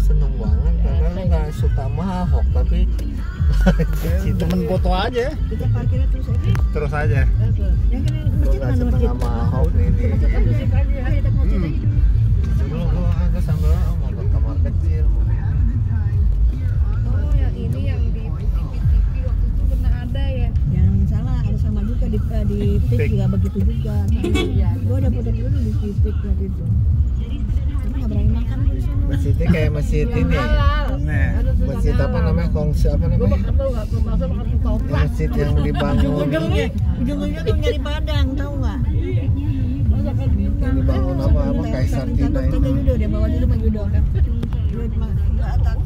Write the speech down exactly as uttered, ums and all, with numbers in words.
seneng banget karena nggak suka sama Ahok tapi si temen foto aja. Kita parkirnya terus aja. Terus aja. Yang kan gue masjid nggak mana seneng masjid? sama Ahok nih nih. Masjid aja. Ayo kita masjid aja dulu. Dulu gue agak sambil mau ke kamar kecil. Oh, yang ini yang di T V T V waktu itu pernah ada ya. Jangan salah, ada sama juga di di Pik juga begitu juga. Iya. Gue udah foto dulu di Pik waktu itu. Tapi nggak berani makan di sana. Masjidnya kayak masjid ini. Nah, Masjid apa namanya? Kongsi apa Gue namanya? makan tuh nggak masuk makan ketoprak. Masjid yang dibangun Ujung-ujungnya, ujung-ujungnya tuh nyari Padang, tahu nggak? Masakan yang bintang. dibangun apa apa Kaisar Cina Coba itu. judo deh, bawa dulu sama judo. Nggak tak